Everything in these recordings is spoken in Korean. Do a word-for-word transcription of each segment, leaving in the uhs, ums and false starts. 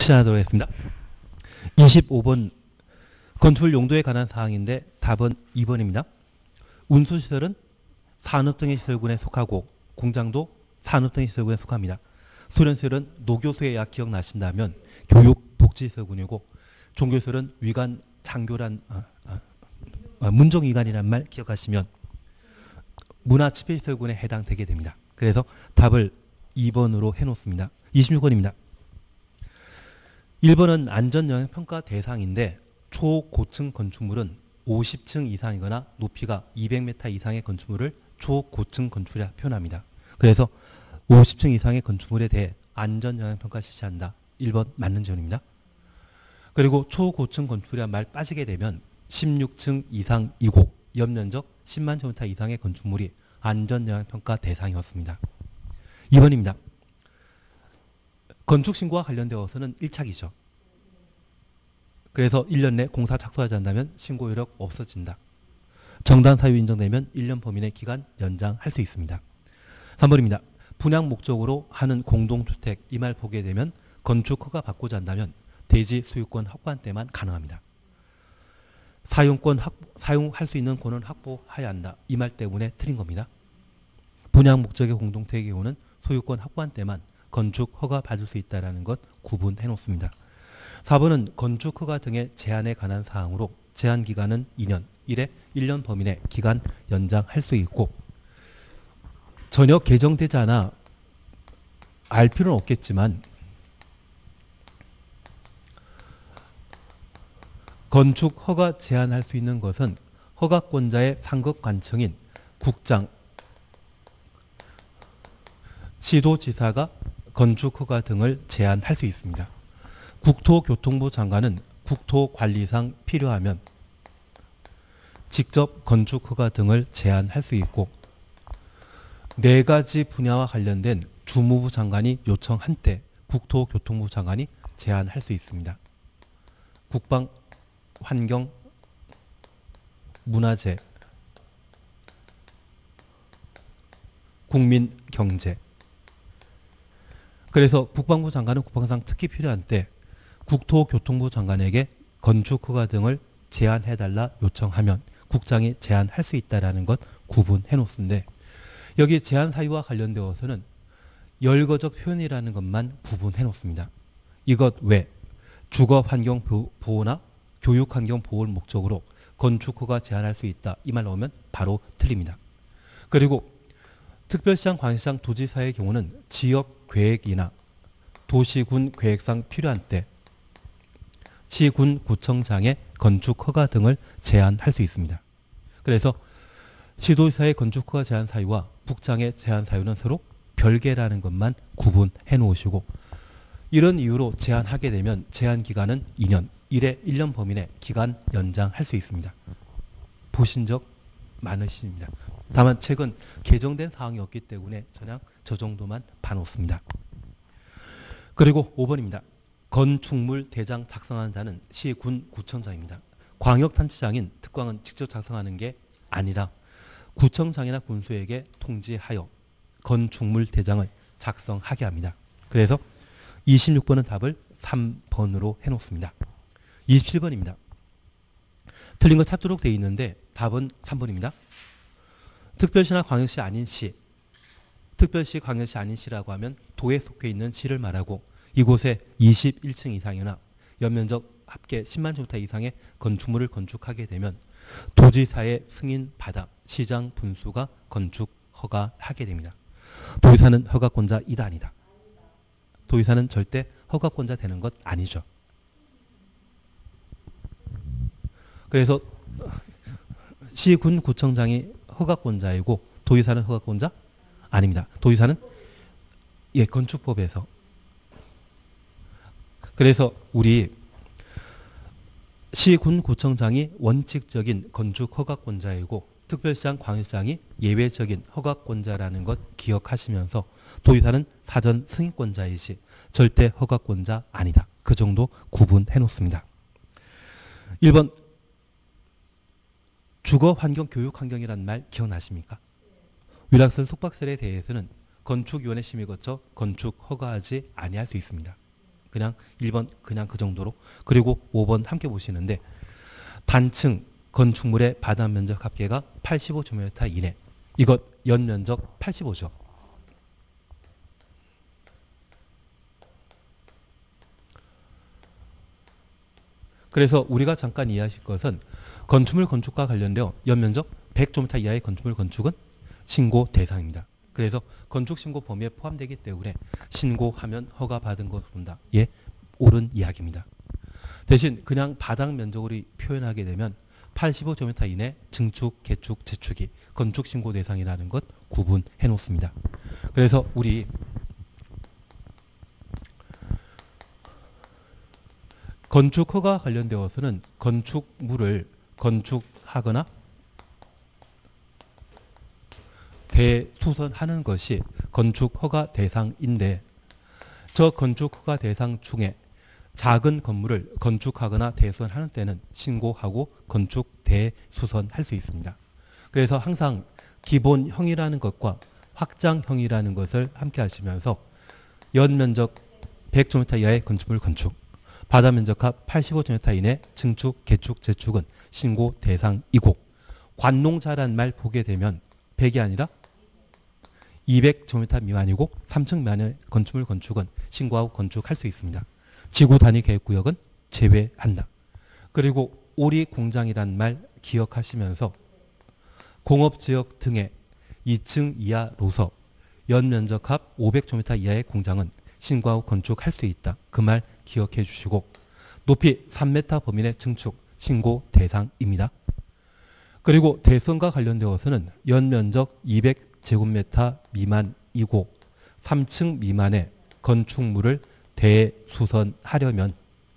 시작하도록 하겠습니다. 이십오 번 건축물 용도에 관한 사항인데 답은 이 번입니다. 운수시설은 산업 등의 시설군에 속하고 공장도 산업 등의 시설군에 속합니다. 소련시설은 노교수의 약 기억나신다면 교육 복지시설군이고 종교시설은 위관 장교란 아, 아, 아, 문종위관이란 말 기억하시면 문화집회시설군에 해당되게 됩니다. 그래서 답을 이 번으로 해놓습니다. 이십육 번입니다. 일 번은 안전영향평가 대상인데 초고층 건축물은 오십 층 이상이거나 높이가 이백 미터 이상의 건축물을 초고층 건축물이라 표현합니다. 그래서 오십 층 이상의 건축물에 대해 안전영향평가 실시한다. 일 번 맞는 지원입니다. 그리고 초고층 건축물이란 말 빠지게 되면 십육 층 이상이고 연면적 십만 제곱미터 이상의 건축물이 안전영향평가 대상이었습니다. 이 번입니다. 건축신고와 관련되어서는 일착이죠. 그래서 일 년 내 공사 착수하지 않는다면 신고 효력 없어진다. 정당 사유 인정되면 일 년 범위 내 기간 연장할 수 있습니다. 삼 번입니다. 분양 목적으로 하는 공동주택 이 말 보게 되면 건축 허가 받고자 한다면 대지 소유권 확보한 때만 가능합니다. 사용권 확, 사용할 수 있는 권은 확보해야 한다. 이 말 때문에 틀린 겁니다. 분양 목적의 공동주택의 경우는 소유권 확보한 때만 건축 허가 받을 수 있다는 것 구분해 놓습니다. 사 번은 건축 허가 등의 제한에 관한 사항으로 제한 기간은 이 년, 이래 일 년 범위 내 기간 연장할 수 있고 전혀 개정되지 않아 알 필요는 없겠지만 건축 허가 제한할 수 있는 것은 허가권자의 상급관청인 국장, 시도지사가 건축 허가 등을 제한할 수 있습니다. 국토교통부 장관은 국토관리상 필요하면 직접 건축 허가 등을 제한할 수 있고 네 가지 분야와 관련된 주무부 장관이 요청한 때 국토교통부 장관이 제한할 수 있습니다. 국방, 환경, 문화재, 국민, 경제. 그래서 국방부 장관은 국방상 특히 필요한 때 국토교통부 장관에게 건축허가 등을 제한해달라 요청하면 국장이 제한할 수 있다는 것 구분해 놓습니다. 여기 제한 사유와 관련되어서는 열거적 표현이라는 것만 구분해 놓습니다. 이것 외 주거환경 보호나 교육환경 보호를 목적으로 건축허가 제한할 수 있다. 이 말 나오면 바로 틀립니다. 그리고 특별시장, 광역시장, 도지사의 경우는 지역계획이나 도시군 계획상 필요한 때 시군 구청장의 건축허가 등을 제한할 수 있습니다. 그래서 시도지사의 건축허가 제한 사유와 국장의 제한 사유는 서로 별개라는 것만 구분해 놓으시고 이런 이유로 제한하게 되면 제한 기간은 이 년, 이래 일 년 범위 내 기간 연장할 수 있습니다. 보신 적 많으십니다. 다만 최근 개정된 사항이 없기 때문에 그냥 저 정도만 봐놓습니다. 그리고 오 번입니다. 건축물 대장 작성하는 자는 시군 구청장입니다. 광역단체장인 특광은 직접 작성하는 게 아니라 구청장이나 군수에게 통지하여 건축물 대장을 작성하게 합니다. 그래서 이십육 번은 답을 삼 번으로 해놓습니다. 이십칠 번입니다. 틀린 거 찾도록 되어 있는데 답은 삼 번입니다. 특별시나 광역시 아닌 시, 특별시, 광역시 아닌 시라고 하면 도에 속해 있는 시를 말하고 이곳에 이십일 층 이상이나 연면적 합계 십만 제곱미터 이상의 건축물을 건축하게 되면 도지사의 승인 받아 시장 분수가 건축 허가하게 됩니다. 도지사는 허가권자 이다 아니다. 도지사는 절대 허가권자 되는 것 아니죠. 그래서 시군 구청장이 허가권자이고 도지사는 허가권자 아닙니다. 도지사는 예 건축법에서 그래서 우리 시군 구청장이 원칙적인 건축 허가권자이고 특별시장, 광역시장이 예외적인 허가권자라는 것 기억하시면서 도지사는 사전 승인권자이시 절대 허가권자 아니다. 그 정도 구분해 놓습니다. 일 번 주거환경, 교육환경이라는 말 기억나십니까? 위락설, 속박설에 대해서는 건축위원회 심의 거쳐 건축 허가하지 아니할 수 있습니다. 그냥 일 번 그냥 그 정도로. 그리고 오 번 함께 보시는데 단층 건축물의 바닥 면적 합계가 팔십오 제곱미터 이내. 이것 연면적 팔십오죠. 그래서 우리가 잠깐 이해하실 것은 건축물 건축과 관련되어 연면적 백 제곱미터 이하의 건축물 건축은 신고 대상입니다. 그래서 건축 신고 범위에 포함되기 때문에 신고하면 허가받은 것으로 본다. 예, 옳은 이야기입니다. 대신 그냥 바닥 면적으로 표현하게 되면 팔십오 제곱미터 이내 증축, 개축, 재축이 건축 신고 대상이라는 것 구분해 놓습니다. 그래서 우리 건축 허가 관련되어서는 건축물을 건축하거나 대수선하는 것이 건축 허가 대상인데 저 건축 허가 대상 중에 작은 건물을 건축하거나 대수선하는 때는 신고하고 건축 대수선할 수 있습니다. 그래서 항상 기본형이라는 것과 확장형이라는 것을 함께 하시면서 연면적 백 제곱미터 이하의 건축물 건축, 바닥 면적합 팔십오 제곱미터 이내 증축, 개축, 재축은 신고 대상이고 관농자란 말 보게 되면 백이 아니라 이백 제곱미터 미만이고 삼 층 미만의 건축물 건축은 신고하고 건축할 수 있습니다. 지구 단위 계획구역은 제외한다. 그리고 오리 공장이란 말 기억하시면서 공업지역 등의 이 층 이하로서 연면적합 오백 제곱미터 이하의 공장은 신고하고 건축할 수 있다. 그 말 기억해 주시고 높이 삼 미터 범위 내 증축 신고 대상입니다. 그리고 대수선과 관련되어서는 연면적 이백 제곱미터 미만이고 삼 층 미만의 건축물을 대수선하려면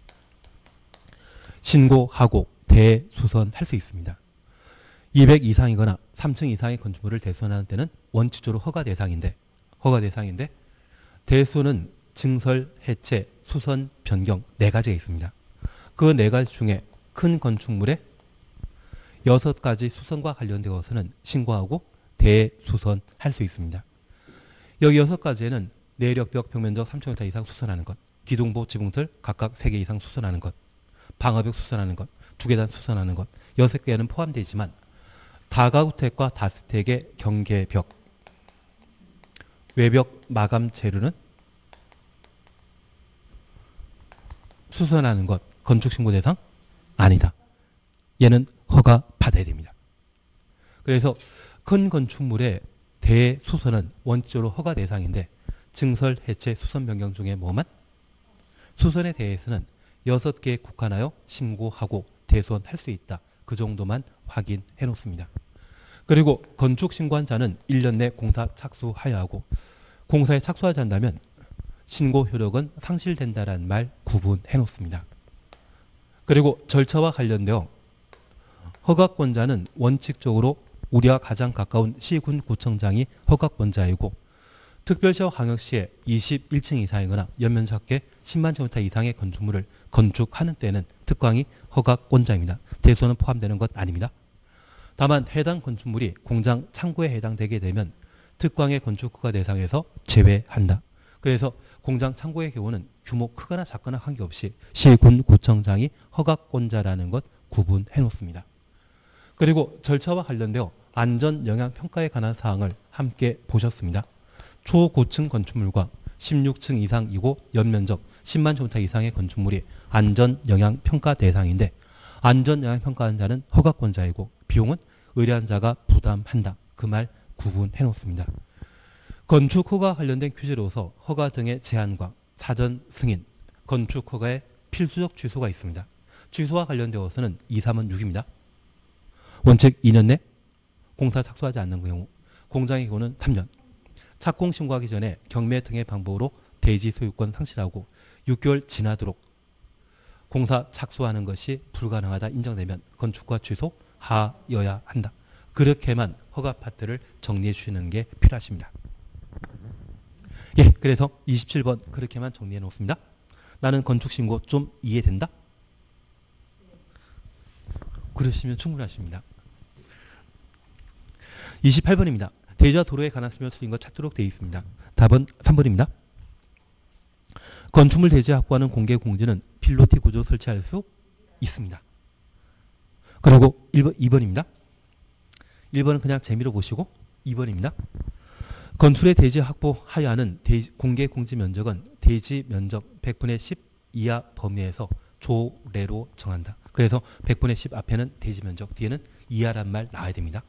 신고하고 대수선할 수 있습니다. 이백 이상이거나 삼 층 이상의 건축물을 대수선하는 때는 원칙적으로 허가 대상인데 허가 대상인데 대수는 증설, 해체, 수선, 변경 네 가지가 있습니다. 그 네 가지 중에 큰 건축물의 여섯 가지 수선과 관련되어서는 신고하고 대수선할 수 있습니다. 여기 여섯 가지에는 내력, 벽, 벽면적 삼 제곱미터 이상 수선하는 것, 기둥보, 지붕틀 각각 세 개 이상 수선하는 것, 방화벽 수선하는 것, 두 계단 수선하는 것, 여섯 개는 포함되지만 다가구택과 다주택의 경계벽, 외벽 마감 재료는 수선하는 것, 건축신고 대상 아니다. 얘는 허가 받아야 됩니다. 그래서 큰 건축물의 대수선은 원칙적으로 허가 대상인데 증설, 해체, 수선, 변경 중에 뭐만? 수선에 대해서는 여섯 개에 국한하여 신고하고 대수선할 수 있다. 그 정도만 확인해 놓습니다. 그리고 건축신고한 자는 일 년 내 공사 착수하여야 하고 공사에 착수하지 않는다면 신고 효력은 상실된다는 말 구분해 놓습니다. 그리고 절차와 관련되어 허가권자는 원칙적으로 우리와 가장 가까운 시군 구청장이 허가권자이고 특별시와 광역시에 이십일 층 이상이거나 연면적계 십만 제곱미터 이상의 건축물을 건축하는 때는 특광이 허가권자입니다. 대수는 포함되는 것 아닙니다. 다만 해당 건축물이 공장 창고에 해당되게 되면 특광의 건축허가 대상에서 제외한다. 그래서 공장 창고의 경우는 규모 크거나 작거나 관계없이 시군 구청장이 허가권자라는 것 구분해 놓습니다. 그리고 절차와 관련되어 안전영향평가에 관한 사항을 함께 보셨습니다. 초고층 건축물과 십육 층 이상이고 연면적 십만 제곱미터 이상의 건축물이 안전영향평가 대상인데 안전영향평가하는 자는 허가권자이고 비용은 의뢰한 자가 부담한다. 그 말 구분해 놓습니다. 건축허가 관련된 규제로서 허가 등의 제한과 사전 승인, 건축허가의 필수적 취소가 있습니다. 취소와 관련되어서는 이, 삼은 육입니다. 원칙 이 년 내 공사 착수하지 않는 경우, 공장의 경우는 삼 년, 착공 신고하기 전에 경매 등의 방법으로 대지 소유권 상실하고 육 개월 지나도록 공사 착수하는 것이 불가능하다 인정되면 건축허가 취소하여야 한다. 그렇게만 허가 파트를 정리해 주시는 게 필요하십니다. 예, 그래서 이십칠 번 그렇게만 정리해 놓습니다. 나는 건축신고 좀 이해된다? 그러시면 충분하십니다. 이십팔 번입니다. 대지와 도로에 관한 설명을 틀린 것 찾도록 되어 있습니다. 답은 삼 번입니다. 건축물 대지 확보하는 공개 공지는 필로티 구조 설치할 수 있습니다. 그리고 일 번, 이 번입니다. 일 번은 그냥 재미로 보시고 이 번입니다. 건축의 대지 확보하여 하는 대지, 공개 공지 면적은 대지 면적 백분의 십 이하 범위에서 조례로 정한다. 그래서 백분의 십 앞에는 대지 면적, 뒤에는 이하란 말 나와야 됩니다.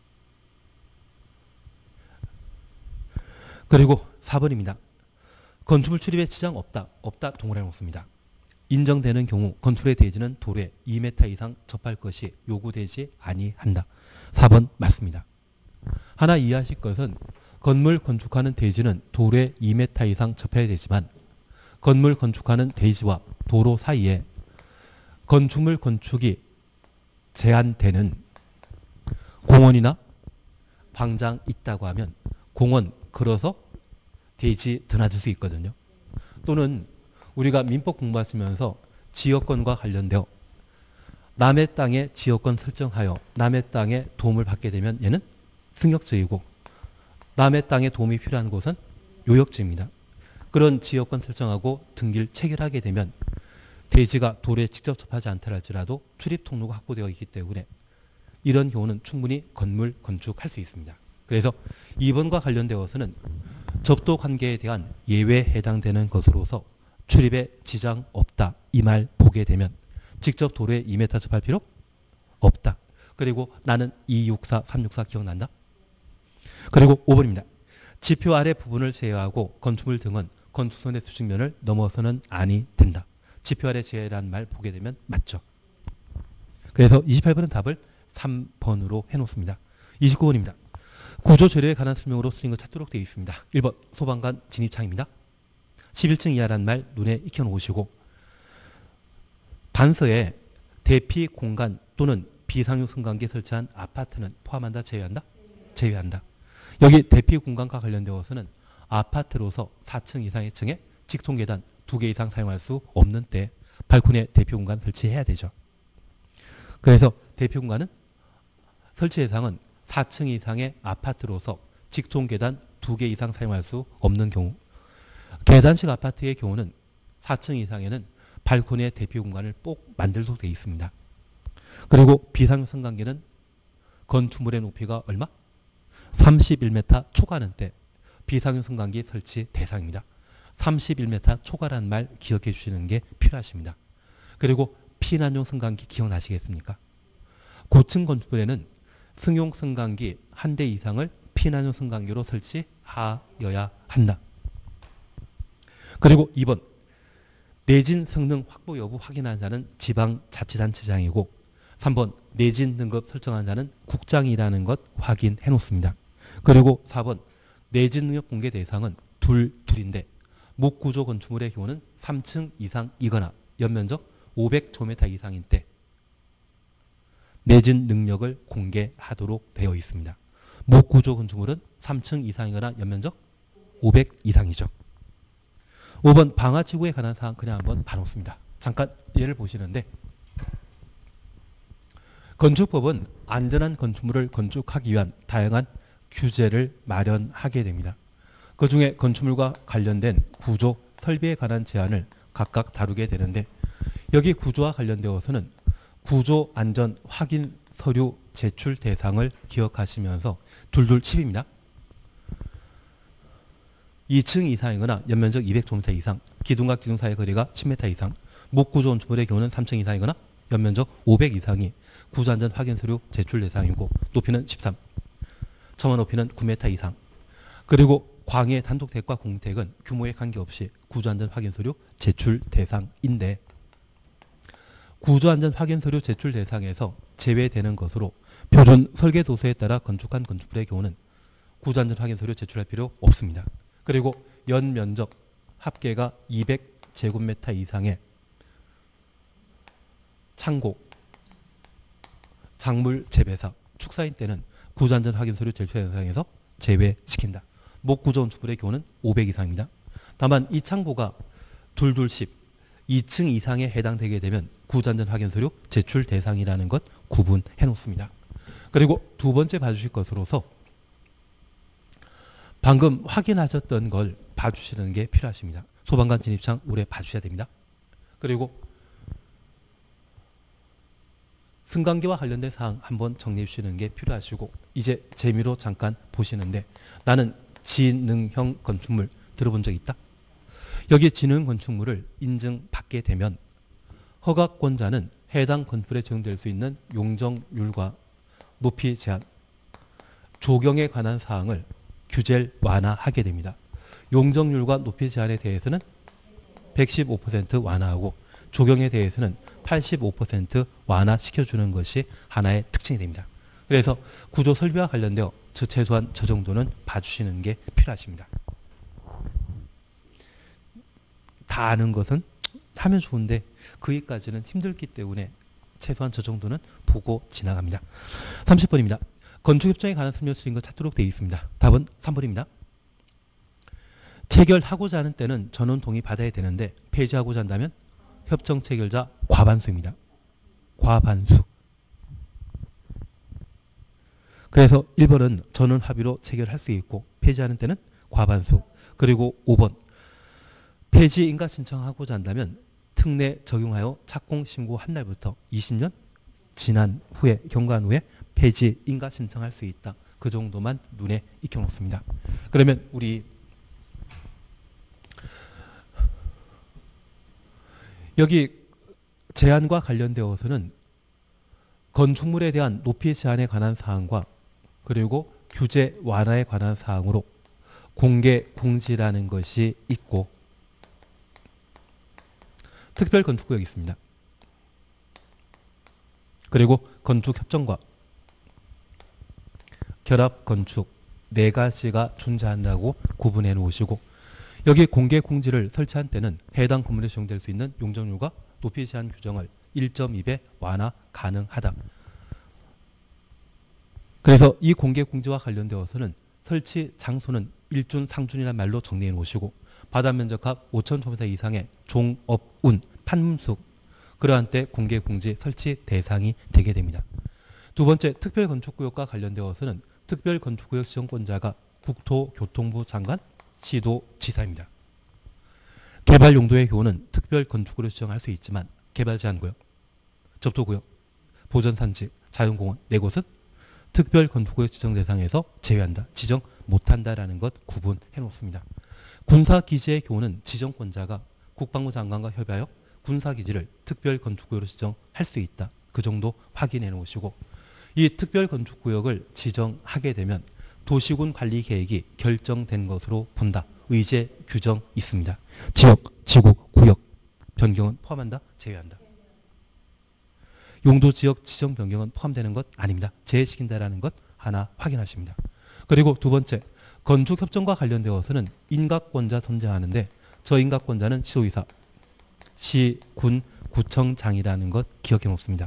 그리고 사 번입니다. 건축물 출입에 지장 없다. 없다 동그라미 놓습니다. 인정되는 경우 건축물의 대지는 도로에 이 미터 이상 접할 것이 요구되지 아니한다. 사 번 맞습니다. 하나 이해하실 것은 건물 건축하는 대지는 도로에 이 미터 이상 접해야 되지만 건물 건축하는 대지와 도로 사이에 건축물 건축이 제한되는 공원이나 광장 있다고 하면 공원 걸어서 대지 드나들 수 있거든요. 또는 우리가 민법 공부하시면서 지역권과 관련되어 남의 땅에 지역권 설정하여 남의 땅에 도움을 받게 되면 얘는 승역지이고 남의 땅에 도움이 필요한 곳은 요역지입니다. 그런 지역권 설정하고 등기를 체결하게 되면 대지가 도로에 직접 접하지 않다 할지라도 출입 통로가 확보되어 있기 때문에 이런 경우는 충분히 건물 건축할 수 있습니다. 그래서 이 번과 관련되어서는 접도 관계에 대한 예외에 해당되는 것으로서 출입에 지장 없다 이 말 보게 되면 직접 도로에 이 미터 접할 필요 없다. 그리고 나는 이백육십사, 삼백육십사 기억난다. 그리고 오 번입니다. 지표 아래 부분을 제외하고 건축물 등은 건축선의 수직면을 넘어서는 아니 된다. 지표 아래 제외란 말 보게 되면 맞죠. 그래서 이십팔 번은 답을 삼 번으로 해놓습니다. 이십구 번입니다. 구조 재료에 관한 설명으로 쓰인 것 찾도록 되어 있습니다. 일 번 소방관 진입창입니다. 십일 층 이하란 말 눈에 익혀놓으시고 단서에 대피 공간 또는 비상용 승강기 설치한 아파트는 포함한다 제외한다? 제외한다. 여기 대피 공간과 관련되어서는 아파트로서 사 층 이상의 층에 직통계단 두 개 이상 사용할 수 없는 때 발코니에 대피 공간 설치해야 되죠. 그래서 대피 공간은 설치 대상은 사 층 이상의 아파트로서 직통계단 두 개 이상 사용할 수 없는 경우, 계단식 아파트의 경우는 사 층 이상에는 발코니의 대피 공간을 꼭 만들도록 되어 있습니다. 그리고 비상용 승강기는 건축물의 높이가 얼마? 삼십일 미터 초과하는 때 비상용 승강기 설치 대상입니다. 삼십일 미터 초과라는 말 기억해 주시는 게 필요하십니다. 그리고 피난용 승강기 기억나시겠습니까? 고층 건축물에는 승용 승강기 한 대 이상을 피난용 승강기로 설치하여야 한다. 그리고 이 번 내진 성능 확보 여부 확인한 자는 지방자치단체장이고 삼 번 내진 등급 설정한 자는 국장이라는 것 확인해 놓습니다. 그리고 사 번 내진 능력 공개 대상은 둘, 둘인데 목구조 건축물의 경우는 삼 층 이상이거나 연면적 오백 제곱미터 이상인 때 내진 능력을 공개하도록 되어 있습니다. 목구조 건축물은 삼 층 이상이거나 연면적 오백 이상이죠. 오 번 방화지구에 관한 사항 그냥 한번 봐놓습니다. 잠깐 예를 보시는데 건축법은 안전한 건축물을 건축하기 위한 다양한 규제를 마련하게 됩니다. 그중에 건축물과 관련된 구조, 설비에 관한 제한을 각각 다루게 되는데 여기 구조와 관련되어서는 구조 안전 확인 서류 제출 대상을 기억하시면서 둘둘 칩입니다. 이 층 이상이거나 연면적 이백 제곱미터 이상, 기둥과 기둥 사이의 거리가 십 미터 이상, 목구조 건축물의 경우는 삼 층 이상이거나 연면적 오백 이상이 구조안전 확인 서류 제출 대상이고 높이는 십삼, 처마 높이는 구 미터 이상, 그리고 광해 단독택과 공택은 규모에 관계없이 구조안전 확인 서류 제출 대상인데 구조안전 확인 서류 제출 대상에서 제외되는 것으로 표준 설계 도서에 따라 건축한 건축물의 경우는 구조안전 확인 서류 제출할 필요 없습니다. 그리고 연면적 합계가 이백 제곱미터 이상의 창고, 작물 재배사, 축사인 때는 구조안전 확인 서류 제출 대상에서 제외시킨다. 목구조 건축물의 경우는 오백 이상입니다. 다만 이 창고가 둘둘십, 이 층 이상에 해당되게 되면 구조안전 확인 서류 제출 대상이라는 것 구분해 놓습니다. 그리고 두 번째 봐주실 것으로서 방금 확인하셨던 걸 봐주시는 게 필요하십니다. 소방관 진입창 올해 봐주셔야 됩니다. 그리고 승강기와 관련된 사항 한번 정리해 주시는 게 필요하시고, 이제 재미로 잠깐 보시는데, 나는 지능형 건축물 들어본 적 있다? 여기 지능 건축물을 인증받게 되면 허가권자는 해당 건물에 적용될 수 있는 용적률과 높이 제한, 조경에 관한 사항을 규제를 완화하게 됩니다. 용적률과 높이 제한에 대해서는 백십오 퍼센트 완화하고 조경에 대해서는 팔십오 퍼센트 완화시켜주는 것이 하나의 특징이 됩니다. 그래서 구조 설비와 관련되어 최소한 저 정도는 봐주시는 게 필요하십니다. 다 아는 것은 하면 좋은데 거기까지는 힘들기 때문에 최소한 저 정도는 보고 지나갑니다. 삼십 번입니다. 건축협정에 관한 설명 쓰인 것 찾도록 되어 있습니다. 답은 삼 번입니다. 체결하고자 하는 때는 전원 동의 받아야 되는데 폐지하고자 한다면 협정 체결자 과반수입니다. 과반수. 그래서 일 번은 전원 합의로 체결할 수 있고 폐지하는 때는 과반수. 그리고 오 번 폐지 인가 신청하고자 한다면 특례 적용하여 착공 신고한 날부터 이십 년 지난 후에 경과한 후에 폐지 인가 신청할 수 있다. 그 정도만 눈에 익혀놓습니다. 그러면 우리 여기 제한과 관련되어서는 건축물에 대한 높이 제한에 관한 사항과 그리고 규제 완화에 관한 사항으로 공개 공지라는 것이 있고 특별 건축구역이 있습니다. 그리고 건축협정과 결합건축 네 가지가 존재한다고 구분해 놓으시고, 여기 공개 공지를 설치한 때는 해당 건물에 적용될 수 있는 용적률과 높이 제한 규정을 일 점 이 배 완화 가능하다. 그래서 이 공개 공지와 관련되어서는 설치 장소는 일준 상준이라는 말로 정리해 놓으시고, 바다 면적합 오천 제곱미터 이상의 종업운 판문숙, 그러한 때 공개 공지 설치 대상이 되게 됩니다. 두 번째, 특별건축구역과 관련되어서는 특별건축구역 지정권자가 국토교통부 장관, 시도지사입니다. 개발 용도의 경우는 특별건축구역으로 지정할 수 있지만 개발 제한구역, 접토구역, 보전산지, 자연공원 네 곳은 특별건축구역 지정 대상에서 제외한다, 지정 못한다라는 것 구분해 놓습니다. 군사기지의 경우는 지정권자가 국방부 장관과 협의하여 군사기지를 특별건축구역으로 지정할 수 있다. 그 정도 확인해 놓으시고, 이 특별건축구역을 지정하게 되면 도시군 관리계획이 결정된 것으로 본다. 의제 규정 있습니다. 지역, 지구, 구역 변경은 포함한다? 제외한다? 용도 지역 지정 변경은 포함되는 것 아닙니다. 제외시킨다라는 것 하나 확인하십니다. 그리고 두 번째, 건축협정과 관련되어서는 인가권자 존재하는데 저 인가권자는 시도의사, 시, 군, 구청장이라는 것 기억해 놓습니다.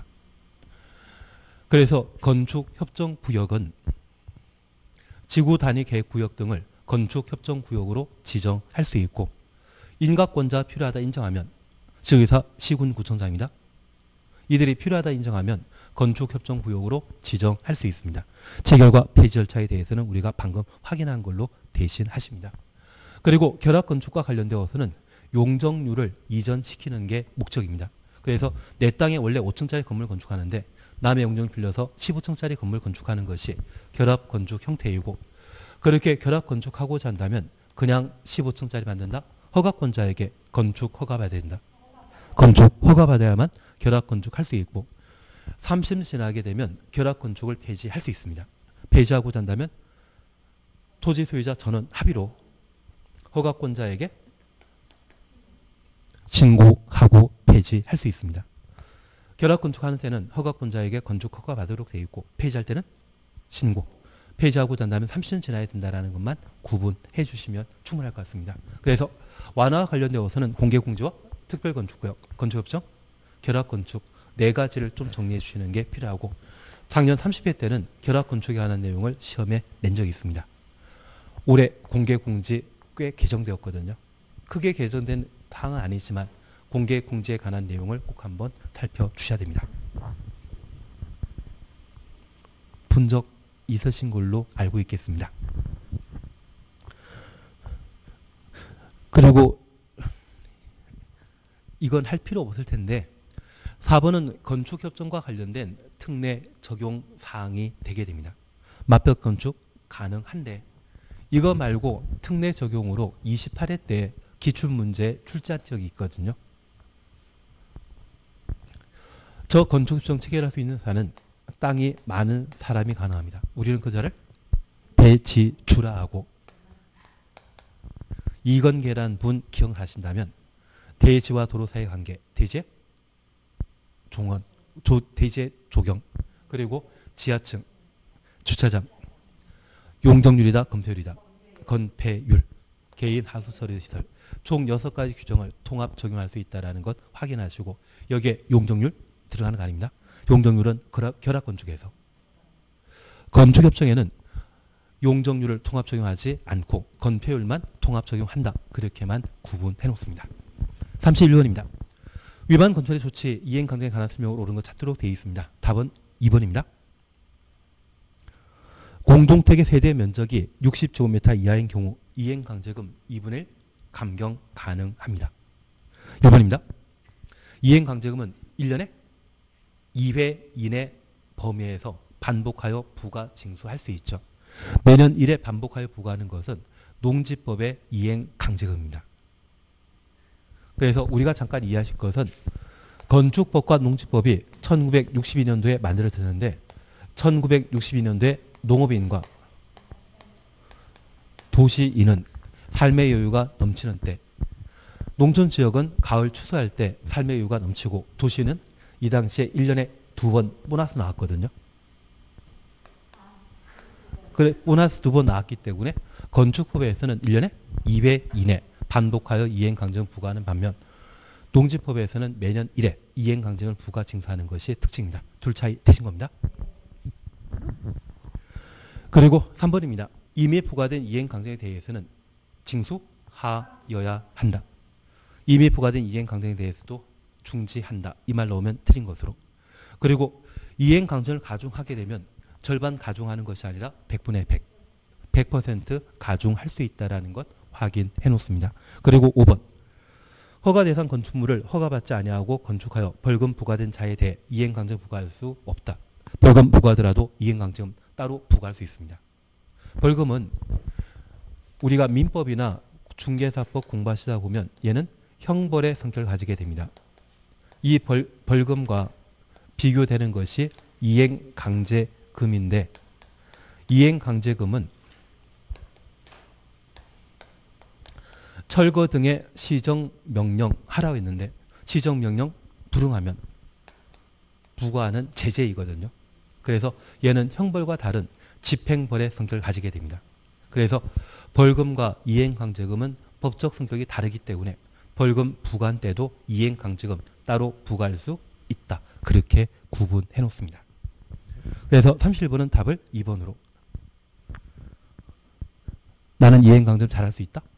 그래서 건축협정구역은 지구 단위 계획구역 등을 건축협정구역으로 지정할 수 있고, 인가권자 필요하다 인정하면 시도의사, 시군, 구청장입니다. 이들이 필요하다 인정하면 건축협정구역으로 지정할 수 있습니다. 체결과 폐지 절차에 대해서는 우리가 방금 확인한 걸로 대신하십니다. 그리고 결합건축과 관련되어서는 용적률을 이전시키는 게 목적입니다. 그래서 내 땅에 원래 오 층짜리 건물 건축하는데 남의 용적률 빌려서 십오 층짜리 건물 건축하는 것이 결합건축 형태이고, 그렇게 결합건축하고자 한다면 그냥 십오 층짜리 만든다? 허가권자에게 건축 허가받아야 된다. 건축 허가받아야만 결합건축할 수 있고, 삼십 년 지나게 되면 결합건축을 폐지할 수 있습니다. 폐지하고자 한다면 토지 소유자 전원 합의로 허가권자에게 신고하고 폐지할 수 있습니다. 결합건축하는 때는 허가권자에게 건축 허가 받도록 되어 있고, 폐지할 때는 신고. 폐지하고자 한다면 삼십 년 지나야 된다는 것만 구분해 주시면 충분할 것 같습니다. 그래서 완화와 관련되어서는 공개공지와 특별건축구역, 건축협정, 결합건축 네 가지를 좀 정리해 주시는 게 필요하고, 작년 삼십 회 때는 결합건축에 관한 내용을 시험에 낸 적이 있습니다. 올해 공개공지 꽤 개정되었거든요. 크게 개정된 사항은 아니지만 공개공지에 관한 내용을 꼭 한번 살펴주셔야 됩니다. 본 적 있으신 걸로 알고 있겠습니다. 그리고 이건 할 필요 없을 텐데 사 번은 건축협정과 관련된 특례 적용 사항이 되게 됩니다. 맞벽 건축 가능한데 이거 말고 특례 적용으로 이십팔 회 때 기출문제 출제한 적이 있거든요. 저 건축협정 체결할 수 있는 사는 땅이 많은 사람이 가능합니다. 우리는 그자를 대지주라 하고 이건계란 분 기억하신다면 대지와 도로 사이의 관계, 대지의 종원, 조, 대지의 조경, 그리고 지하층, 주차장, 용적률이다, 건폐율이다, 건폐율, 개인 하수처리 시설, 총 여섯 가지 규정을 통합 적용할 수 있다는 것 확인하시고 여기에 용적률 들어가는 거 아닙니다. 용적률은 결합 건축에서 건축협정에는 용적률을 통합 적용하지 않고 건폐율만 통합 적용한다. 그렇게만 구분해 놓습니다. 삼십일 번입니다. 위반 건축의 조치 이행 강제에 관한 설명을 옳은 것 찾도록 되어 있습니다. 답은 이 번입니다. 공동택의 세대 면적이 육십 제곱미터 이하인 경우 이행 강제금 이분의 일 감경 가능합니다. 이 번입니다. 이행 강제금은 일 년에 이 회 이내 범위에서 반복하여 부과 징수할 수 있죠. 매년 일 회 반복하여 부과하는 것은 농지법의 이행 강제금입니다. 그래서 우리가 잠깐 이해하실 것은 건축법과 농지법이 천구백육십이 년도에 만들어졌는데 천구백육십이 년도에 농업인과 도시인은 삶의 여유가 넘치는 때, 농촌 지역은 가을 추수할 때 삶의 여유가 넘치고 도시는 이 당시에 일 년에 두 번 보너스 나왔거든요. 그래 보너스 두 번 나왔기 때문에 건축법에서는 일 년에 이 회 이내 반복하여 이행강제금을 부과하는 반면 농지법에서는 매년 일 회 이행강제금을 부과 징수하는 것이 특징입니다. 둘 차이 되신 겁니다. 그리고 삼 번입니다. 이미 부과된 이행강제금에 대해서는 징수하여야 한다. 이미 부과된 이행강제금에 대해서도 중지한다. 이 말 넣으면 틀린 것으로. 그리고 이행강제금을 가중하게 되면 절반 가중하는 것이 아니라 백분의 백, 백 퍼센트 가중할 수 있다는 것 확인해 놓습니다. 그리고 오 번. 허가 대상 건축물을 허가받지 아니하고 건축하여 벌금 부과된 자에 대해 이행강제금 부과할 수 없다. 벌금 부과하더라도 이행강제금 따로 부과할 수 있습니다. 벌금은 우리가 민법이나 중개사법 공부하시다 보면 얘는 형벌의 성격을 가지게 됩니다. 이 벌, 벌금과 비교되는 것이 이행강제금인데 이행강제금은 철거 등의 시정명령 하라고 했는데 시정명령 불응하면 부과하는 제재이거든요. 그래서 얘는 형벌과 다른 집행벌의 성격을 가지게 됩니다. 그래서 벌금과 이행강제금은 법적 성격이 다르기 때문에 벌금 부과한 때도 이행강제금 따로 부과할 수 있다. 그렇게 구분해 놓습니다. 그래서 삼십일 번은 답을 이 번으로. 나는 이행강제금 잘할 수 있다?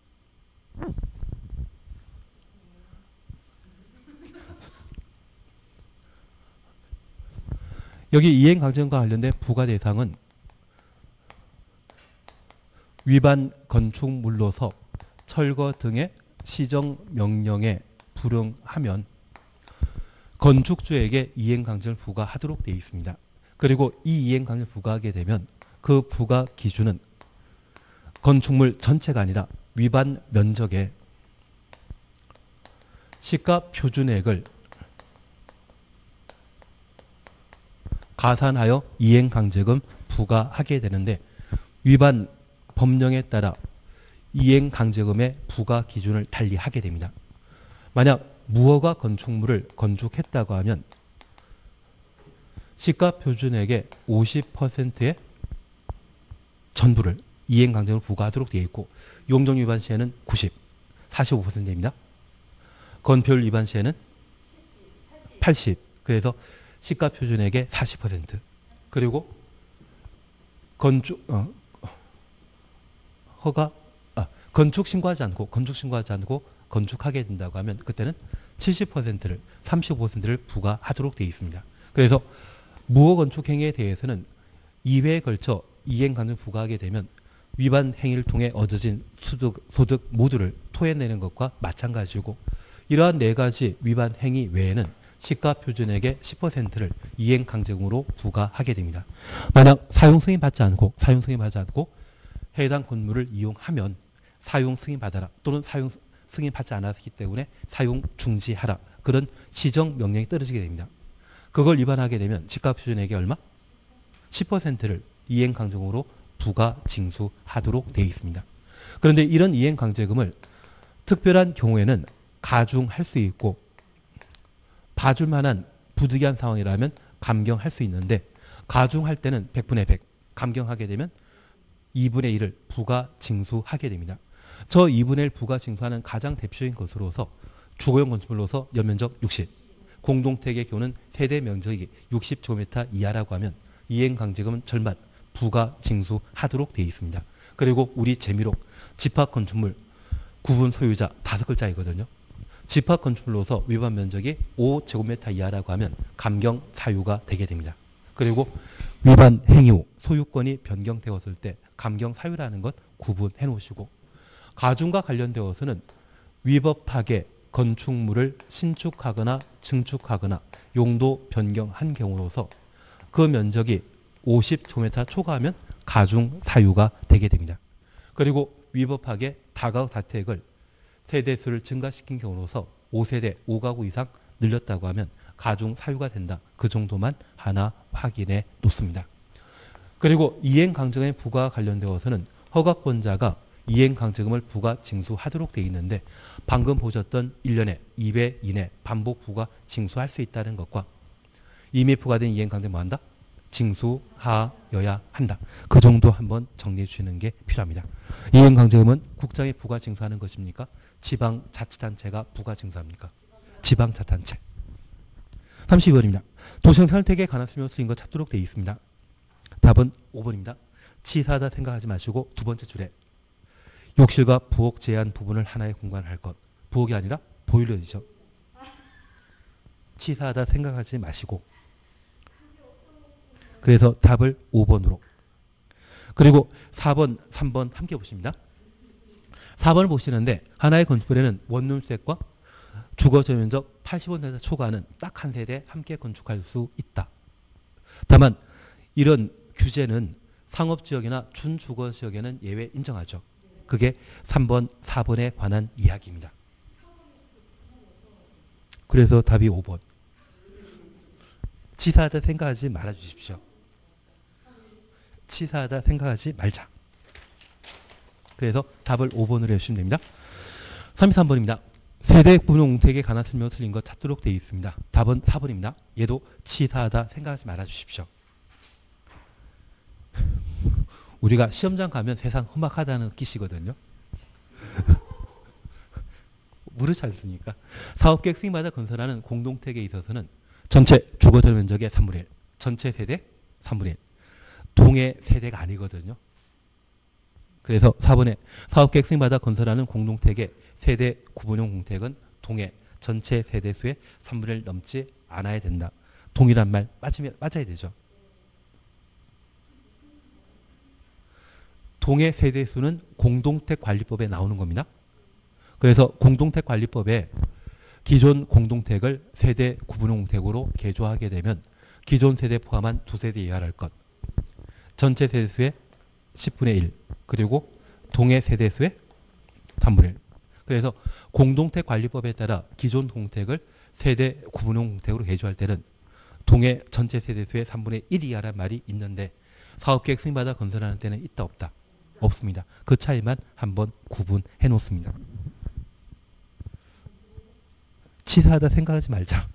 여기 이행강제금과 관련된 부과 대상은 위반 건축물로서 철거 등의 시정명령에 불응하면 건축주에게 이행강제금을 부과하도록 되어 있습니다. 그리고 이 이행강제금을 부과하게 되면 그 부과 기준은 건축물 전체가 아니라 위반 면적의 시가 표준액을 가산하여 이행강제금 부과하게 되는데 위반 법령에 따라 이행강제금의 부과 기준을 달리하게 됩니다. 만약 무허가 건축물을 건축했다고 하면 시가 표준액의 오십 퍼센트의 전부를 이행강제금을 부과하도록 되어 있고 용적 위반 시에는 구십, 사십오 퍼센트입니다. 건폐율 위반 시에는 팔십, 그래서 시가 표준액의 사십 퍼센트. 그리고 건축 어, 허가 아, 건축 신고하지 않고 건축 신고하지 않고 건축하게 된다고 하면 그때는 칠십 퍼센트를 삼십오 퍼센트를 부과하도록 되어 있습니다. 그래서 무허 건축 행위에 대해서는 이 회에 걸쳐 이행강제금 부과하게 되면 위반 행위를 통해 얻어진 소득, 소득 모두를 토해내는 것과 마찬가지고 이러한 네 가지 위반 행위 외에는 시가 표준액의 십 퍼센트를 이행 강제금으로 부과하게 됩니다. 만약 사용 승인 받지 않고 사용 승인 받지 않고 해당 건물을 이용하면 사용 승인 받아라 또는 사용 승인 받지 않았기 때문에 사용 중지하라 그런 시정 명령이 떨어지게 됩니다. 그걸 위반하게 되면 시가 표준액의 얼마? 십 퍼센트를 이행 강제금으로 부과 징수하도록 되어 있습니다. 그런데 이런 이행 강제금을 특별한 경우에는 가중할 수 있고 봐줄 만한 부득이한 상황이라면 감경할 수 있는데 가중할 때는 백분의 백, 감경하게 되면 이분의 일을 부과 징수하게 됩니다. 저 이분의 일 부과 징수하는 가장 대표적인 것으로서 주거용 건축물로서 연면적 육십, 공동택의 경우는 세대 면적이 육십 제곱미터 이하라고 하면 이행 강제금은 절반 부과 징수하도록 되어 있습니다. 그리고 우리 재미록 집합 건축물 구분 소유자 다섯 글자이거든요. 집합 건축물로서 위반 면적이 오 제곱미터 이하라고 하면 감경 사유가 되게 됩니다. 그리고 위반 행위 후 소유권이 변경되었을 때 감경 사유라는 것 구분해 놓으시고 가중과 관련되어서는 위법하게 건축물을 신축하거나 증축하거나 용도 변경한 경우로서 그 면적이 오십 제곱미터 초과하면 가중 사유가 되게 됩니다. 그리고 위법하게 다가구 다택을 세대수를 증가시킨 경우로서 오 세대 오 가구 이상 늘렸다고 하면 가중 사유가 된다. 그 정도만 하나 확인해 놓습니다. 그리고 이행 강제금의 부과와 관련되어서는 허가권자가 이행 강제금을 부과 징수하도록 되어 있는데 방금 보셨던 일 년에 이 배 이내 반복 부과 징수할 수 있다는 것과 이미 부과된 이행 강제금 뭐 한다? 징수하여야 한다. 그 정도 한번 정리해 주시는 게 필요합니다. 이행 강제금은 국장이 부과 징수하는 것입니까? 지방자치단체가 부과 징수합니까? 지방자치단체. 삼십이 번입니다. 도시형 생활택에 관한 설명을 쓰인 것 찾도록 되어 있습니다. 답은 오 번입니다. 치사하다 생각하지 마시고 두 번째 줄에 욕실과 부엌 제한 부분을 하나의 공간을 할 것. 부엌이 아니라 보일러이죠. 치사하다 생각하지 마시고 그래서 답을 오 번으로. 그리고 사 번, 삼 번 함께 보십니다. 사 번을 보시는데 하나의 건축물에는 원룸셋과 주거 전면적 팔십오 세대 초과는 딱 한 세대 함께 건축할 수 있다. 다만 이런 규제는 상업지역이나 준주거지역에는 예외 인정하죠. 그게 삼 번, 사 번에 관한 이야기입니다. 그래서 답이 오 번. 치사하다 생각하지 말아 주십시오. 치사하다 생각하지 말자. 그래서 답을 오 번으로 해주시면 됩니다. 삼십삼 번입니다. 세대 분용택에 관한 설명 틀린 것 찾도록 되어 있습니다. 답은 사 번입니다. 얘도 치사하다 생각하지 말아 주십시오. 우리가 시험장 가면 세상 험악하다는 뜻이거든요. 모르지 않습니까? 사업계획 승인받아 건설하는 공동택에 있어서는 전체 주거전 면적의 삼분의 일, 전체 세대 삼분의 일, 동해 세대가 아니거든요. 그래서 사 번에 사업계획 승인받아 건설하는 공동택의 세대 구분형 공택은 동해 전체 세대수의 삼분의 일 넘지 않아야 된다. 동일한 말 빠지면 빠져야 되죠. 동해 세대수는 공동택 관리법에 나오는 겁니다. 그래서 공동택 관리법에 기존 공동택을 세대 구분형 공택으로 개조하게 되면 기존 세대 포함한 두 세대 이하를 것, 전체 세대수의 십분의 일, 그리고 동해 세대수의 삼분의 일. 그래서 공동택 관리법에 따라 기존 공택을 세대 구분형 공택으로 개조할 때는 동해 전체 세대수의 삼분의 일 이하란 말이 있는데 사업계획 승인받아 건설하는 때는 있다 없다? 없습니다. 그 차이만 한번 구분해 놓습니다. 치사하다 생각하지 말자.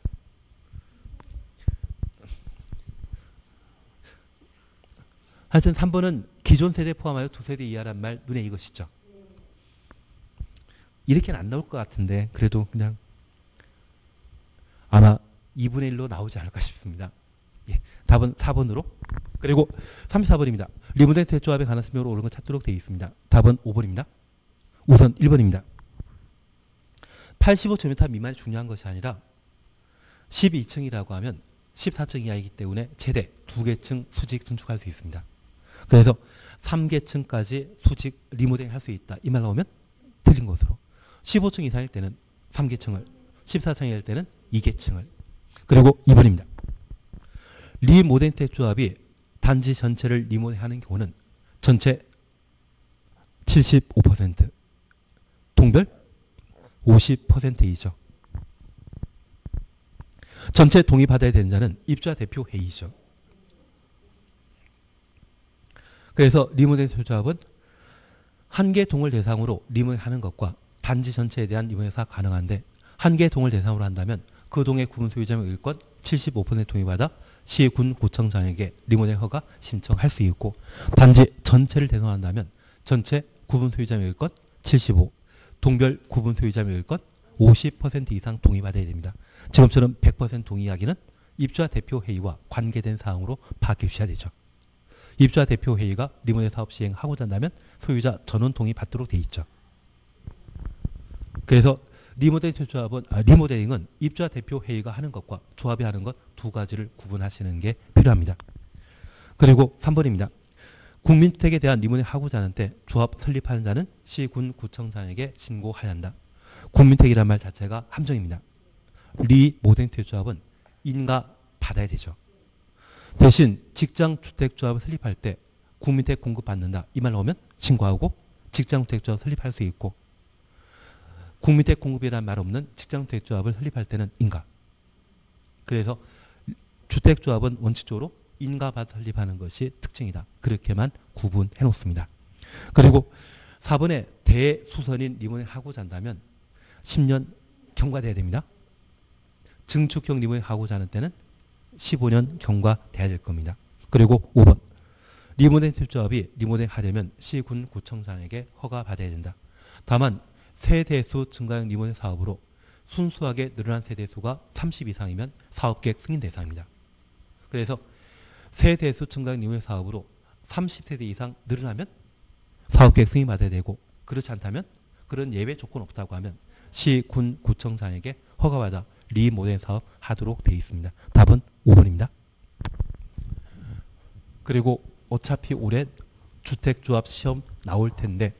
하여튼 삼 번은 기존 세대 포함하여 두 세대 이하란 말 눈에 익으시죠? 이렇게는 안 나올 것 같은데 그래도 그냥 아마 이분의 일로 나오지 않을까 싶습니다. 예, 답은 사 번으로. 그리고 삼십사 번입니다. 리모델 대조합에 관한 설명으로 옳은 것 찾도록 되어 있습니다. 답은 오 번입니다. 우선 일 번입니다. 팔십오 제곱미터 미만이 중요한 것이 아니라 십이 층이라고 하면 십사 층 이하이기 때문에 최대 두 개 층 수직 증축할 수 있습니다. 그래서 삼 개 층까지 수직 리모델링 할 수 있다. 이 말 나오면 틀린 것으로. 십오 층 이상일 때는 삼 개 층을 십사 층이 될 때는 이 계층을. 그리고 이 번입니다. 리모델주택 조합이 단지 전체를 리모델하는 경우는 전체 칠십오 퍼센트, 동별 오십 퍼센트이죠. 전체 동의받아야 되는 자는 입주자 대표 회의죠. 그래서 리모델주택 조합은 한 개 동을 대상으로 리모델하는 것과 단지 전체에 대한 리모델사가 가능한데 한 개 동을 대상으로 한다면 그 동의 구분 소유자의 의견 칠십오 퍼센트 동의받아 시, 군, 구청장에게 리모델 허가 신청할 수 있고 단지 전체를 대상으로 한다면 전체 구분 소유자의 의견 칠십오, 동별 구분 소유자의 의견 오십 퍼센트 이상 동의받아야 됩니다. 지금처럼 백 퍼센트 동의하기는 입주자 대표 회의와 관계된 사항으로 파악해 주셔야 되죠. 입주자 대표 회의가 리모델 사업 시행하고자 한다면 소유자 전원 동의 받도록 돼 있죠. 그래서 리모델 조합은 아, 리모델링은 입주자 대표 회의가 하는 것과 조합이 하는 것 두 가지를 구분하시는 게 필요합니다. 그리고 삼 번입니다. 국민주택에 대한 리모델 하고자 하는 때 조합 설립하는 자는 시, 군, 구청장에게 신고해야 한다. 국민주택이란 말 자체가 함정입니다. 리모델주택 조합은 인가 받아야 되죠. 대신 직장주택조합을 설립할 때 국민주택 공급받는다. 이 말 나오면 신고하고 직장주택조합 설립할 수 있고 국민주택 공급이라는 말 없는 직장주택조합을 설립할 때는 인가. 그래서 주택조합은 원칙적으로 인가받아 설립하는 것이 특징이다. 그렇게만 구분해 놓습니다. 그리고 사 번에 대수선인 리모델 하고자 한다면 십 년 경과돼야 됩니다. 증축형 리모델 하고자 하는 때는 십오 년 경과돼야 될 겁니다. 그리고 오 번 리모델 조합이 리모델 하려면 시, 군, 구청장에게 허가받아야 된다. 다만 세대수 증가형 리모델 사업으로 순수하게 늘어난 세대수가 삼십 이상이면 사업계획 승인 대상입니다. 그래서 세대수 증가형 리모델 사업으로 삼십 세대 이상 늘어나면 사업계획 승인 받아야 되고 그렇지 않다면 그런 예외 조건 없다고 하면 시, 군, 구청장에게 허가받아 리모델 사업 하도록 되어 있습니다. 답은 오 번입니다. 그리고 어차피 올해 주택조합 시험 나올 텐데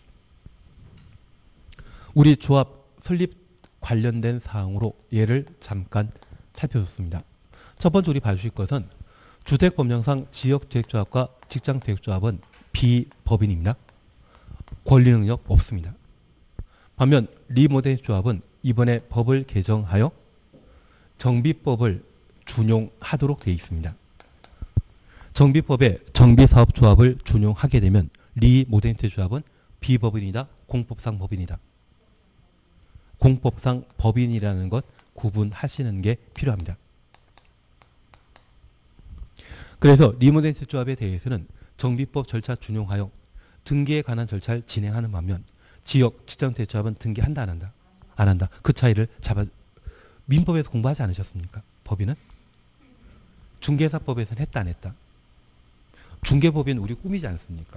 우리 조합 설립 관련된 사항으로 예를 잠깐 살펴봤습니다. 첫 번째 우리 봐주실 것은 주택법령상 지역주택조합과 직장주택조합은 비법인입니다. 권리능력 없습니다. 반면 리모델 조합은 이번에 법을 개정하여 정비법을 준용하도록 되어 있습니다. 정비법에 정비사업조합을 준용하게 되면 리모델 조합은 비법인이다, 공법상 법인이다. 공법상 법인이라는 것 구분하시는 게 필요합니다. 그래서 리모델 조합에 대해서는 정비법 절차 준용하여 등기에 관한 절차를 진행하는 반면 지역 직장주택조합은 등기한다 안 한다? 안 한다. 그 차이를 잡아 민법에서 공부하지 않으셨습니까? 법인은? 중개사법에서는 했다 안 했다? 중개법인 우리 꿈이지 않습니까?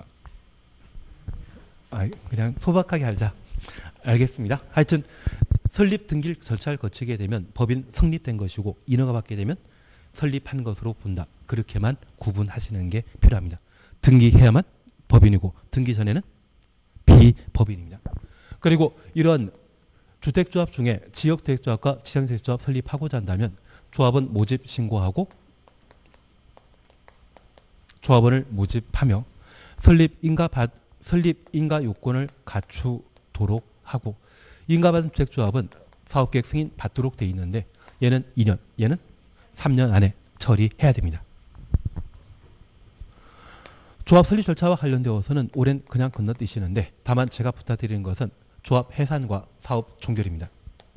아, 그냥 소박하게 하자. 알겠습니다. 하여튼 설립 등기 절차를 거치게 되면 법인 성립된 것이고 인허가 받게 되면 설립한 것으로 본다. 그렇게만 구분하시는 게 필요합니다. 등기해야만 법인이고 등기 전에는 비법인입니다. 그리고 이런 주택조합 중에 지역주택조합과 지장주택조합 설립하고자 한다면 조합원 모집 신고하고 조합원을 모집하며 설립 인가 받 설립 인가 요건을 갖추도록 하고 인가받은 주택조합은 사업계획 승인 받도록 되어 있는데 얘는 이 년, 얘는 삼 년 안에 처리해야 됩니다. 조합 설립 절차와 관련되어서는 올해는 그냥 건너뛰시는데 다만 제가 부탁드리는 것은 조합 해산과 사업 종결입니다.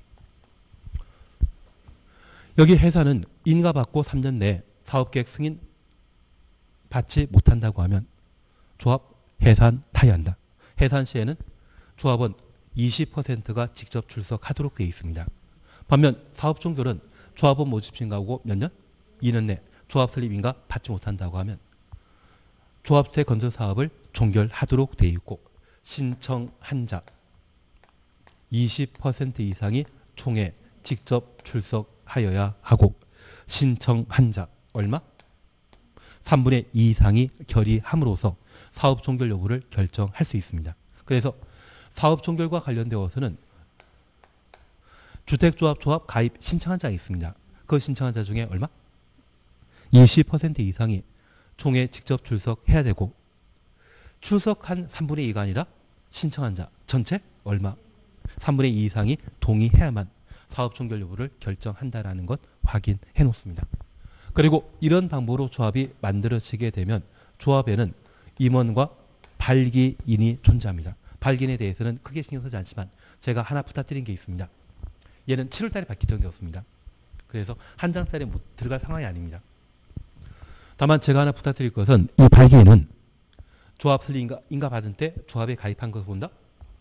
여기 해산은 인가받고 삼 년 내에 사업계획 승인 받지 못한다고 하면 조합 해산 타의한다. 해산 시에는 조합원 이십 퍼센트가 직접 출석하도록 되어 있습니다. 반면 사업 종결은 조합원 모집 신고하고 몇 년? 이 년 내 조합 설립 인가 받지 못한다고 하면 조합주택 건설 사업을 종결하도록 되어 있고 신청한 자 이십 퍼센트 이상이 총회 직접 출석하여야 하고 신청한 자 얼마? 삼분의 이 이상이 결의함으로써 사업 종결 여부를 결정할 수 있습니다. 그래서 사업 종결과 관련되어서는 주택조합 조합 가입 신청한 자가 있습니다. 그 신청한 자 중에 얼마? 이십 퍼센트 이상이 총회에 직접 출석해야 되고 출석한 삼분의 이가 아니라 신청한 자 전체 얼마? 삼분의 이 이상이 동의해야만 사업 종결 여부를 결정한다라는 것 확인해 놓습니다. 그리고 이런 방법으로 조합이 만들어지게 되면 조합에는 임원과 발기인이 존재합니다. 발기인에 대해서는 크게 신경 쓰지 않지만 제가 하나 부탁드린 게 있습니다. 얘는 칠월 달에 받기 정도였습니다. 그래서 한 장짜리 못 들어갈 상황이 아닙니다. 다만 제가 하나 부탁드릴 것은 이 발기인은 조합 설립 인가, 인가 받은 때 조합에 가입한 것을 본다.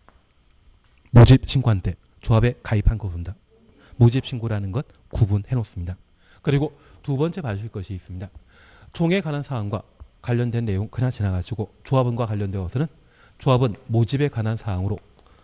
모집 신고한 때 조합에 가입한 것을 본다. 모집 신고라는 것 구분해 놓습니다. 그리고 두 번째 봐주실 것이 있습니다. 총회에 관한 사항과 관련된 내용 그냥 지나가시고 조합원과 관련되어서는 조합원 모집에 관한 사항으로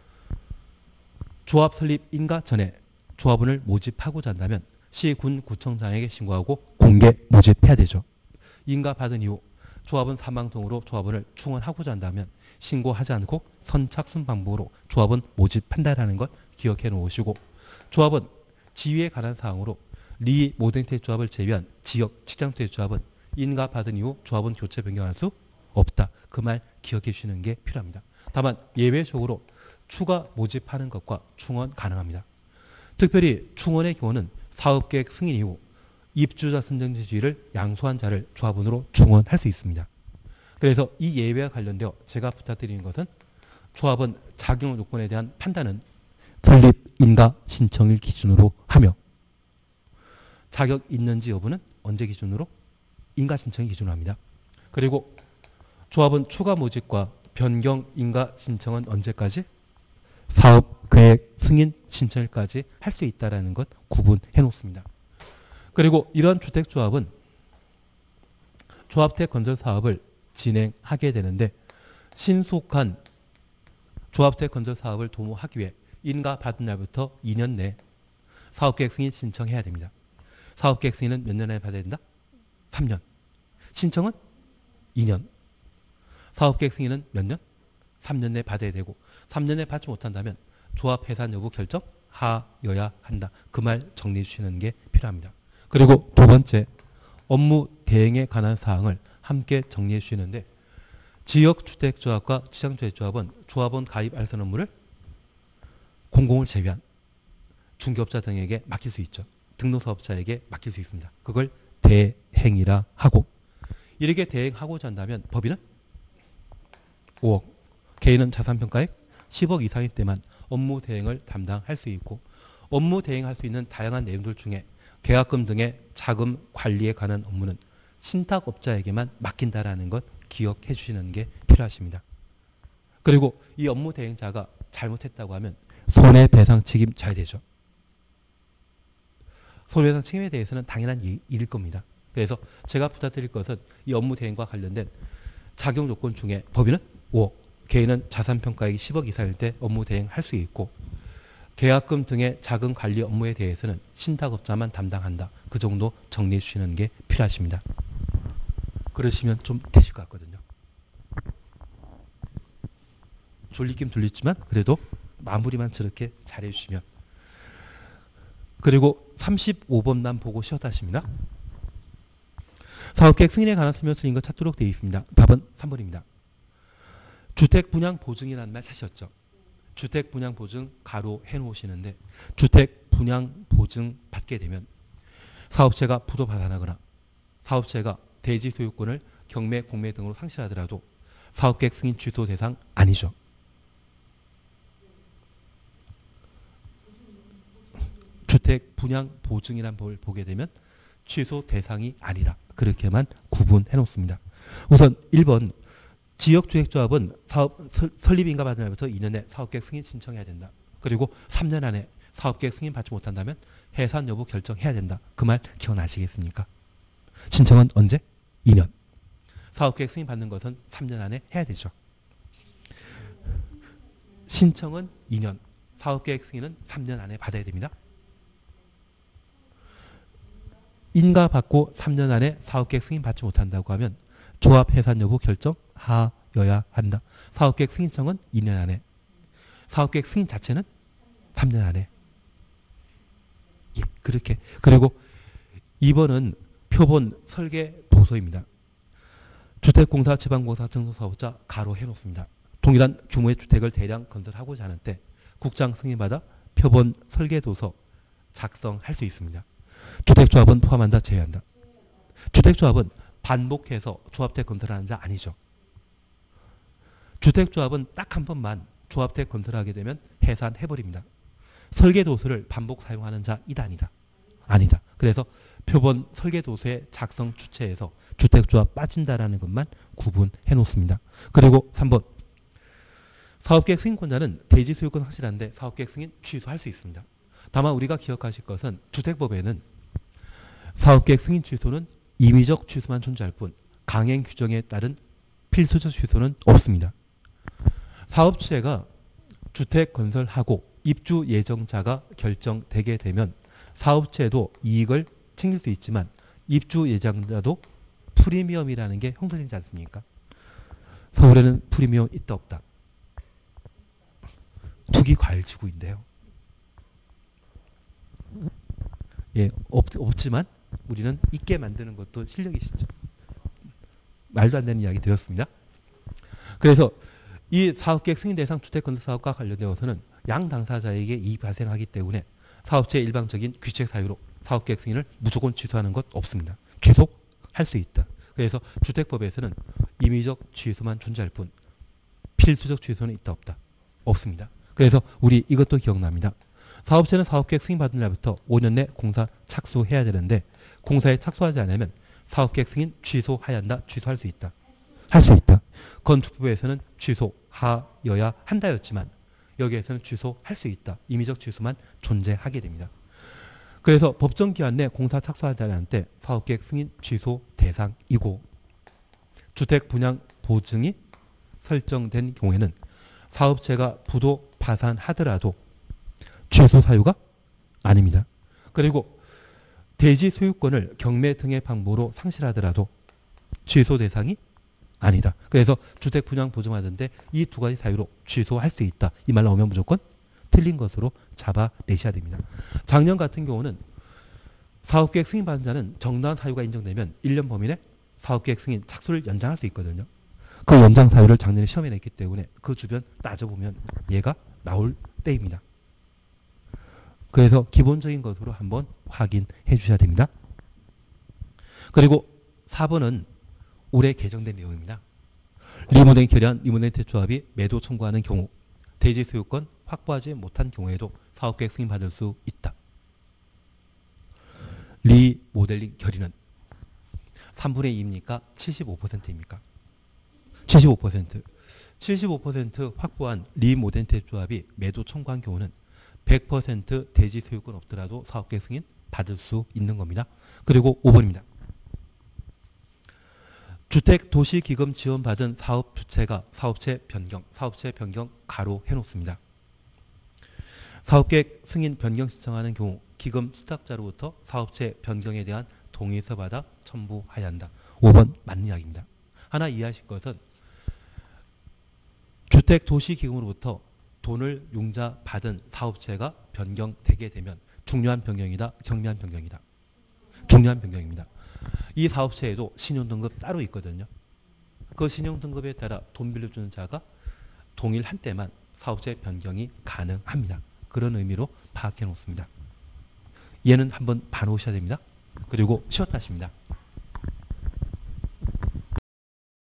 조합 설립 인가 전에 조합원을 모집하고자 한다면 시, 군, 구청장에게 신고하고 공개 모집해야 되죠. 인가 받은 이후 조합원 사망 등으로 조합원을 충원하고자 한다면 신고하지 않고 선착순 방법으로 조합원 모집한다라는 것 기억해 놓으시고 조합원 지위에 관한 사항으로 리 모델주택 조합을 제외한 지역 직장주택 조합은 인가 받은 이후 조합원 교체 변경할 수 없다. 그 말 기억해 주시는 게 필요합니다. 다만 예외적으로 추가 모집하는 것과 충원 가능합니다. 특별히 충원의 경우는 사업계획 승인 이후 입주자 선정지 지위를 양수한 자를 조합원으로 충원할 수 있습니다. 그래서 이 예외와 관련되어 제가 부탁드리는 것은 조합원 자격 요건에 대한 판단은 설립 인가 신청일 기준으로 하며 자격 있는지 여부는 언제 기준으로? 인가 신청 기준으로 합니다. 그리고 조합원 추가 모집과 변경 인가 신청은 언제까지? 사업 계획 승인 신청일까지 할 수 있다는 것 구분해 놓습니다. 그리고 이런 주택조합은 조합택 건설 사업을 진행하게 되는데 신속한 조합택 건설 사업을 도모하기 위해 인가 받은 날부터 이 년 내에 사업계획 승인 신청해야 됩니다. 사업계획 승인은 몇 년 안에 받아야 된다? 삼 년. 신청은 이 년. 사업계획 승인은 몇 년? 삼 년 내에 받아야 되고 삼 년 내에 받지 못한다면 조합 해산 여부 결정 하여야 한다. 그 말 정리해 주시는 게 필요합니다. 그리고 두 번째, 업무 대행에 관한 사항을 함께 정리해 주시는데 지역주택조합과 지상주택조합은 조합원 가입 알선 업무를 공공을 제외한 중개업자 등에게 맡길 수 있죠. 등록사업자에게 맡길 수 있습니다. 그걸 대행이라 하고 이렇게 대행하고자 한다면 법인은 오억, 개인은 자산평가액 십억 이상일 때만 업무 대행을 담당할 수 있고 업무 대행할 수 있는 다양한 내용들 중에 계약금 등의 자금 관리에 관한 업무는 신탁업자에게만 맡긴다라는 것 기억해 주시는 게 필요하십니다. 그리고 이 업무 대행자가 잘못했다고 하면 손해배상 책임 져야 되죠. 손해배상 책임에 대해서는 당연한 일일 겁니다. 그래서 제가 부탁드릴 것은 이 업무 대행과 관련된 작용 조건 중에 법인은 오억, 개인은 자산평가액이 십억 이상일 때 업무 대행할 수 있고 계약금 등의 자금 관리 업무에 대해서는 신탁업자만 담당한다. 그 정도 정리해 주시는 게 필요하십니다. 그러시면 좀 되실 것 같거든요. 졸리긴 졸리지만 그래도 마무리만 저렇게 잘해 주시면. 그리고 삼십오 번만 보고 쉬었다 하십니다. 사업계획 승인에 관한 설명 틀린 거 찾도록 되어 있습니다. 답은 삼 번입니다. 주택 분양 보증이라는 말 사셨죠? 주택 분양 보증 가로 해놓으시는데 주택 분양 보증 받게 되면 사업체가 부도 발생하거나 사업체가 대지 소유권을 경매, 공매 등으로 상실하더라도 사업계획 승인 취소 대상 아니죠. 주택 분양 보증이란 걸 보게 되면 취소 대상이 아니다. 그렇게만 구분해 놓습니다. 우선 일 번 지역주택조합은 사업 설립인가 받은 날부터 이 년 내 사업계획 승인 신청해야 된다. 그리고 삼 년 안에 사업계획 승인 받지 못한다면 해산 여부 결정해야 된다. 그 말 기억나시겠습니까? 신청은 언제? 이 년. 사업계획 승인 받는 것은 삼 년 안에 해야 되죠. 신청은 이 년. 사업계획 승인은 삼 년 안에 받아야 됩니다. 인가 받고 삼 년 안에 사업계획 승인 받지 못한다고 하면 조합 해산 여부 결정 하여야 한다. 사업계획 승인청은 이 년 안에. 사업계획 승인 자체는 삼 년 안에. 예, 그렇게. 그리고 이 번은 표본 설계 도서입니다. 주택공사 지방공사 등록사업자 가로 해놓습니다. 동일한 규모의 주택을 대량 건설하고자 하는 때 국장 승인받아 표본 설계 도서 작성할 수 있습니다. 주택조합은 포함한다, 제외한다. 주택조합은 반복해서 조합택 건설하는 자 아니죠. 주택조합은 딱 한 번만 조합택 건설하게 되면 해산해버립니다. 설계도서를 반복 사용하는 자 이다, 아니다? 아니다. 그래서 표본 설계도서의 작성 주체에서 주택조합 빠진다라는 것만 구분해 놓습니다. 그리고 삼 번. 사업계획 승인권자는 대지 소유권 확실한데 사업계획 승인 취소할 수 있습니다. 다만 우리가 기억하실 것은 주택법에는 사업계획 승인 취소는 임의적 취소만 존재할 뿐 강행 규정에 따른 필수적 취소는 없습니다. 사업주체가 주택 건설하고 입주 예정자가 결정되게 되면 사업체도 이익을 챙길 수 있지만 입주 예정자도 프리미엄이라는 게 형성되지 않습니까? 서울에는 프리미엄 있다 없다? 투기 과일지구인데요. 예, 없, 없지만 우리는 있게 만드는 것도 실력이시죠. 말도 안 되는 이야기 드렸습니다. 그래서 이 사업계획 승인 대상 주택건설사업과 관련되어서는 양 당사자에게 이익이 발생하기 때문에 사업체의 일방적인 규칙 사유로 사업계획 승인을 무조건 취소하는 것 없습니다. 취소할 수 있다. 그래서 주택법에서는 임의적 취소만 존재할 뿐 필수적 취소는 있다 없다? 없습니다. 그래서 우리 이것도 기억납니다. 사업체는 사업계획 승인받은 날부터 오 년 내 공사 착수해야 되는데 공사에 착수하지 않으면 사업계획 승인 취소해야 한다, 취소할 수 있다. 할 수 있다. 건축부에서는 취소하여야 한다였지만 여기에서는 취소할 수 있다. 임의적 취소만 존재하게 됩니다. 그래서 법정 기한 내 공사 착수하지 않을 때 사업계획 승인 취소 대상이고 주택 분양 보증이 설정된 경우에는 사업체가 부도 파산하더라도 취소 사유가 아닙니다. 그리고 대지 소유권을 경매 등의 방법으로 상실하더라도 취소 대상이 아니다. 그래서 주택 분양 보증하던데 이 두 가지 사유로 취소할 수 있다. 이 말 나오면 무조건 틀린 것으로 잡아내셔야 됩니다. 작년 같은 경우는 사업계획 승인 받은 자는 정당한 사유가 인정되면 일 년 범위 내 사업계획 승인 착수를 연장할 수 있거든요. 그 연장 사유를 작년에 시험에 냈기 때문에 그 주변 따져보면 얘가 나올 때입니다. 그래서 기본적인 것으로 한번 확인해 주셔야 됩니다. 그리고 사 번은 올해 개정된 내용입니다. 리모델링 결의안 리모델링 대조합이 매도 청구하는 경우 대지 소유권 확보하지 못한 경우에도 사업계획 승인 받을 수 있다. 리모델링 결의는 삼분의 이입니까? 칠십오 퍼센트입니까? 칠십오 퍼센트. 칠십오 퍼센트 확보한 리모델링 대조합이 매도 청구한 경우는 백 퍼센트 대지 소유권 없더라도 사업계획 승인 받을 수 있는 겁니다. 그리고 오 번입니다. 주택도시기금 지원받은 사업주체가 사업체 변경, 사업체 변경 가로 해놓습니다. 사업계획 승인 변경 신청하는 경우 기금 수탁자로부터 사업체 변경에 대한 동의서 받아 첨부해야 한다. 오 번 맞는 이야기입니다. 하나 이해하실 것은 주택도시기금으로부터 돈을 융자 받은 사업체가 변경되게 되면 중요한 변경이다, 경미한 변경이다. 중요한 변경입니다. 이 사업체에도 신용등급 따로 있거든요. 그 신용등급에 따라 돈 빌려주는 자가 동일한 때만 사업체 변경이 가능합니다. 그런 의미로 파악해 놓습니다. 얘는 한번 봐놓으셔야 됩니다. 그리고 쉬었다 하십니다.